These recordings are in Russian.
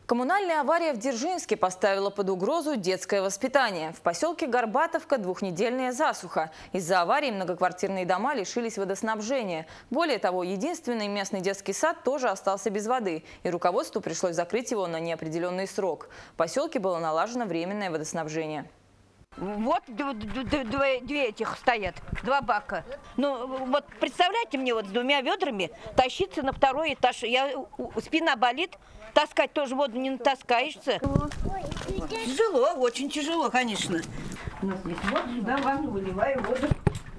Коммунальная авария в Дзержинске поставила под угрозу детское воспитание. В поселке Горбатовка двухнедельная засуха. Из-за аварии многоквартирные дома лишились водоснабжения. Более того, единственный местный детский сад тоже остался без воды, и руководству пришлось закрыть его на неопределенный срок. В поселке было налажено временное водоснабжение. Вот две этих стоят, два бака. Ну вот представляете мне, вот с двумя ведрами тащиться на второй этаж. Спина болит, таскать тоже воду не натаскаешься. Тяжело, очень тяжело, конечно. У нас здесь вот сюда ванну выливаю воду.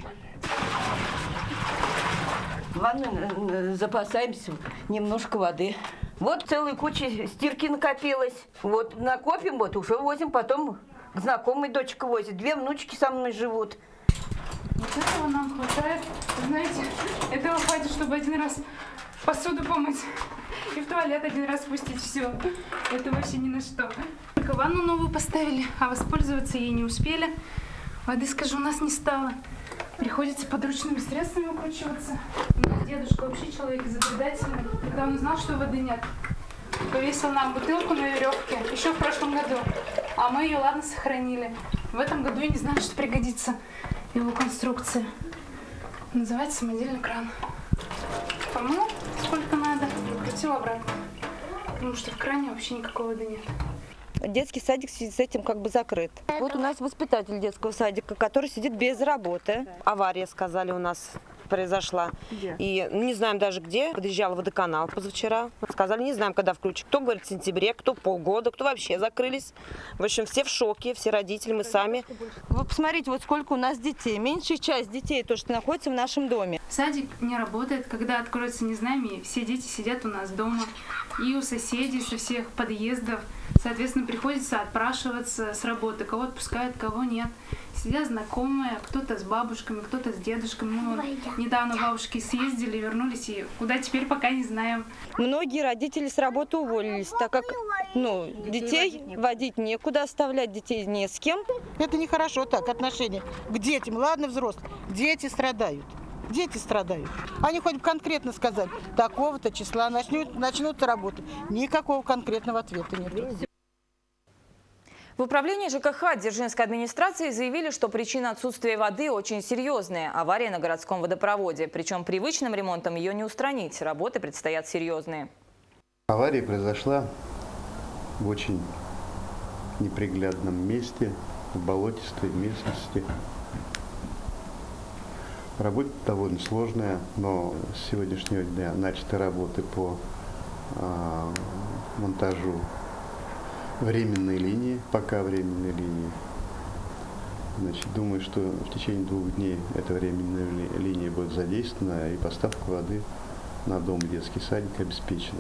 В ванну запасаемся немножко воды. Вот целая куча стирки накопилась. Вот накопим, вот уже возим, потом знакомый дочка возит. Две внучки со мной живут. Вот этого нам хватает. Знаете, этого хватит, чтобы один раз посуду помыть и в туалет один раз спустить. Все. Это вообще ни на что. Только ванну новую поставили, а воспользоваться ей не успели. Воды, скажу, у нас не стало. Приходится подручными средствами выкручиваться. У нас дедушка вообще человек изобретательный. Когда он узнал, что воды нет, повесил нам бутылку на веревке еще в прошлом году. А мы ее, ладно, сохранили. В этом году я не знаю, что пригодится его конструкция. Называется самодельный кран. Помыл сколько надо, прикрутил обратно. Потому что в кране вообще никакой воды нет. Детский садик с этим как бы закрыт. Вот у нас воспитатель детского садика, который сидит без работы. Авария, сказали, у нас произошла. Где? И не знаем даже где. Подъезжал водоканал позавчера. Сказали, не знаем, когда включат. Кто говорит в сентябре, кто полгода, кто вообще закрылись. В общем, все в шоке, все родители, мы сами. Вы посмотрите, вот сколько у нас детей. Меньшая часть детей, то, что находится в нашем доме. Садик не работает. Когда откроется, не знаем, и все дети сидят у нас дома. И у соседей, со всех подъездов. Соответственно, приходится отпрашиваться с работы. Кого отпускают, кого нет. Сидят знакомые, кто-то с бабушками, кто-то с дедушками. Мы недавно бабушки съездили, вернулись, и куда теперь пока не знаем. Многие родители с работы уволились, так как детей водить некуда, оставлять детей не с кем. Это нехорошо так, отношение к детям. Ладно, взрослые, дети страдают. Дети страдают. Они хоть конкретно сказать, такого-то числа начнут работать. Никакого конкретного ответа нет. В управлении ЖКХ Дзержинской администрации заявили, что причина отсутствия воды очень серьезная – авария на городском водопроводе. Причем привычным ремонтом ее не устранить. Работы предстоят серьезные. Авария произошла в очень неприглядном месте, в болотистой местности. Работа довольно сложная, но с сегодняшнего дня начаты работы по монтажу временной линии, пока временной линии. Значит, думаю, что в течение 2 дней эта временная линия будет задействована и поставка воды на дом и детский садик обеспечена.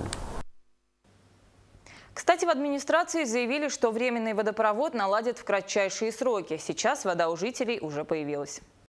Кстати, в администрации заявили, что временный водопровод наладят в кратчайшие сроки. Сейчас вода у жителей уже появилась.